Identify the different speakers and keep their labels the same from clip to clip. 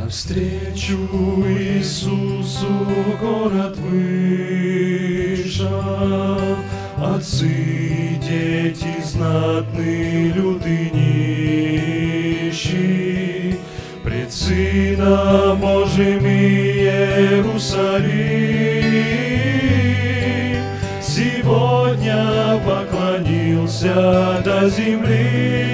Speaker 1: Навстречу Иисусу город вышел, отцы, дети, знатные люди нищие, пред Сыном Божьим Иерусалим сегодня поклонился до земли.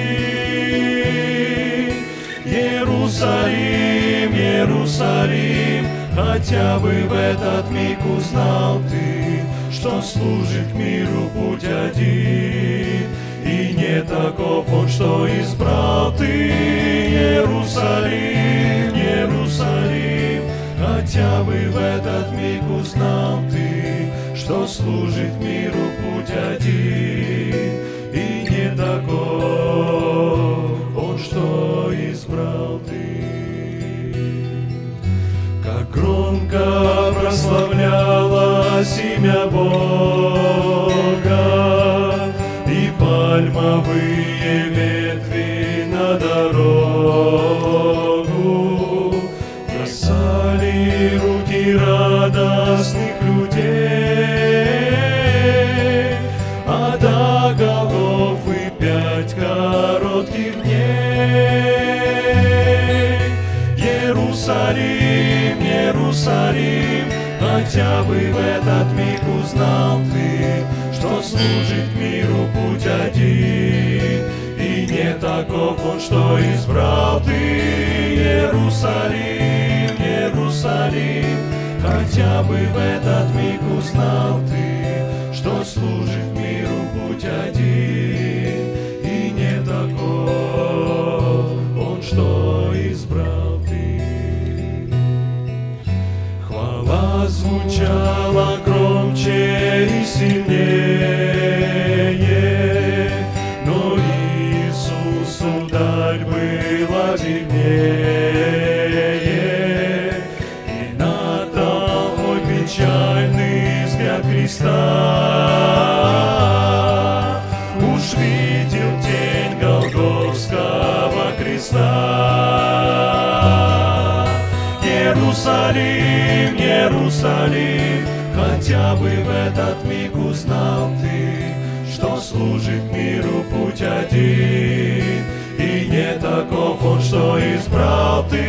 Speaker 1: Иерусалим, Иерусалим, хотя бы в этот миг узнал ты, что служит миру путь один, и не таков он, что избрал ты. Иерусалим, Иерусалим, хотя бы в этот миг узнал ты, что служит миру путь один, и не таков он, что избрал ты. Как громко прославлялось имя Бога, и пальмовые ветви на дорогу бросали руки радостных людей, а до Голгофы 5 коротких дней. Иерусалим, Иерусалим, хотя бы в этот миг узнал ты, что служит миру путь один, и не таков он, что избрал ты. Иерусалим, Иерусалим, хотя бы в этот миг узнал ты, что служит миру путь один, и не таков он, что избрал ты. Хвала звучала громче и сильнее, но Иисусу даль была виднее, и над толпой печальный взгляд Христа уж видел тень Голгофского креста. Иерусалим, Иерусалим, хотя бы в этот миг узнал ты, что служит миру путь один, и не таков он, что избрал ты.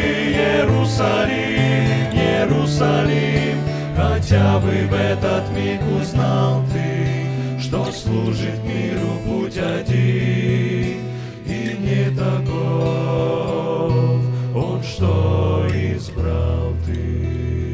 Speaker 1: Иерусалим, Иерусалим, хотя бы в этот миг узнал ты, что служит миру путь один, и не таков он, что избрал ты.